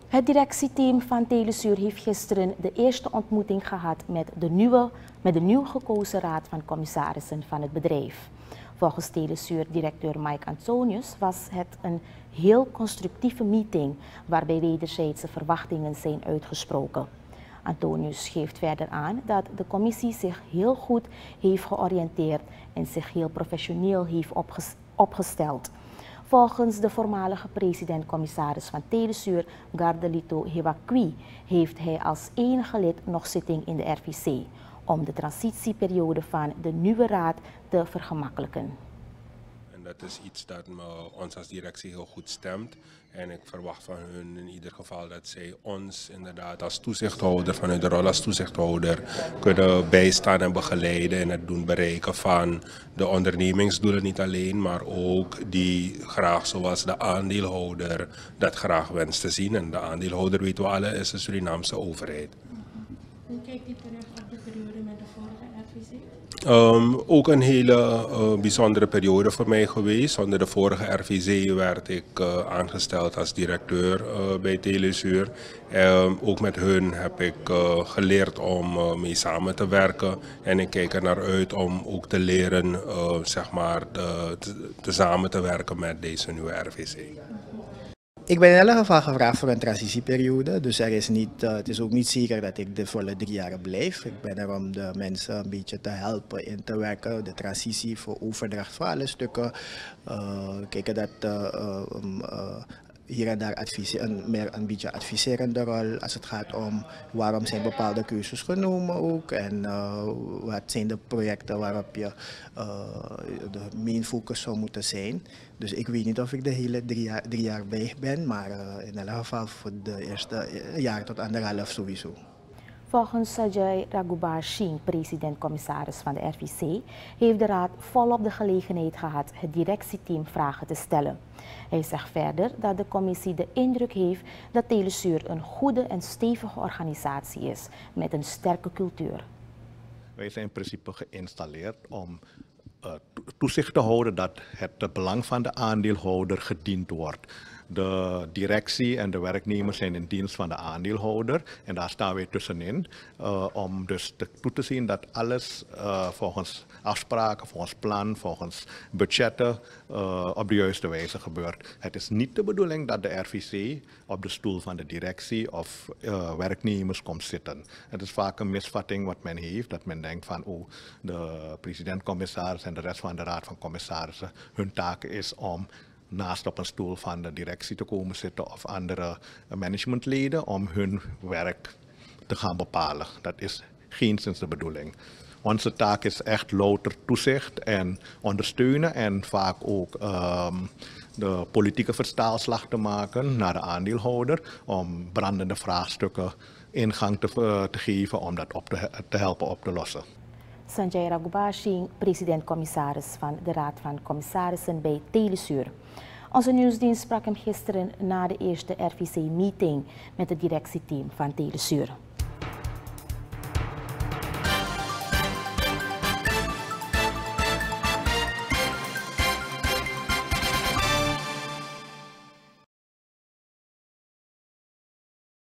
Het directieteam van Telesur heeft gisteren de eerste ontmoeting gehad met de nieuw gekozen raad van commissarissen van het bedrijf. Volgens Telesur-directeur Mike Antonius was het een heel constructieve meeting waarbij wederzijdse verwachtingen zijn uitgesproken. Antonius geeft verder aan dat de commissie zich heel goed heeft georiënteerd en zich heel professioneel heeft opgesteld. Volgens de voormalige president-commissaris van Telesur, Gardelito Hewakwi, heeft hij als enige lid nog zitting in de RVC om de transitieperiode van de nieuwe raad te vergemakkelijken. En dat is iets dat ons als directie heel goed stemt. En ik verwacht van hun in ieder geval dat zij ons inderdaad als toezichthouder, vanuit de rol als toezichthouder, kunnen bijstaan en begeleiden in het doen bereiken van de ondernemingsdoelen niet alleen, maar ook die graag zoals de aandeelhouder dat graag wenst te zien. En de aandeelhouder, weten we alle, is de Surinaamse overheid. Hoe kijkt u terug op de periode met de vorige RVC? Ook een hele bijzondere periode voor mij geweest. Onder de vorige RVC werd ik aangesteld als directeur bij Telesur. Ook met hun heb ik geleerd om mee samen te werken. En ik kijk er naar uit om ook te leren te samen te werken met deze nieuwe RVC. Ik ben in elk geval gevraagd voor een transitieperiode, dus het is ook niet zeker dat ik de volle 3 jaar blijf. Ik ben er om de mensen een beetje te helpen in te werken, de transitie voor overdracht van alle stukken. Kijken dat hier en daar een beetje adviserende rol als het gaat om waarom zijn bepaalde keuzes genomen ook en wat zijn de projecten waarop je de main focus zou moeten zijn. Dus ik weet niet of ik de hele 3 jaar bij ben, maar in elk geval voor de eerste jaar tot 1,5 sowieso. Volgens Sajay Raghubar-Singh, president-commissaris van de RVC, heeft de raad volop de gelegenheid gehad het directieteam vragen te stellen. Hij zegt verder dat de commissie de indruk heeft dat Telesur een goede en stevige organisatie is met een sterke cultuur. Wij zijn in principe geïnstalleerd om toezicht te houden dat het belang van de aandeelhouder gediend wordt. De directie en de werknemers zijn in dienst van de aandeelhouder en daar staan wij tussenin om dus toe te zien dat alles volgens afspraken, volgens plan, volgens budgetten op de juiste wijze gebeurt. Het is niet de bedoeling dat de RVC op de stoel van de directie of werknemers komt zitten. Het is vaak een misvatting wat men heeft, dat men denkt van de president-commissaris en de rest van de raad van commissarissen, hun taak is om naast op een stoel van de directie te komen zitten of andere managementleden om hun werk te gaan bepalen. Dat is geenszins de bedoeling. Onze taak is echt louter toezicht en ondersteunen en vaak ook de politieke vertaalslag te maken naar de aandeelhouder om brandende vraagstukken ingang te geven om dat te helpen op te lossen. Sanjay Raghubar-Singh, president-commissaris van de Raad van Commissarissen bij Telesur. Onze nieuwsdienst sprak hem gisteren na de eerste RVC-meeting met het directieteam van Telesur.